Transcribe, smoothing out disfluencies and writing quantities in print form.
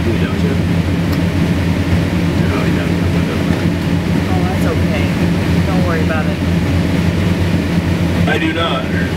do, don't you? No, he doesn't. Oh, that's okay. Don't worry about it. I do not.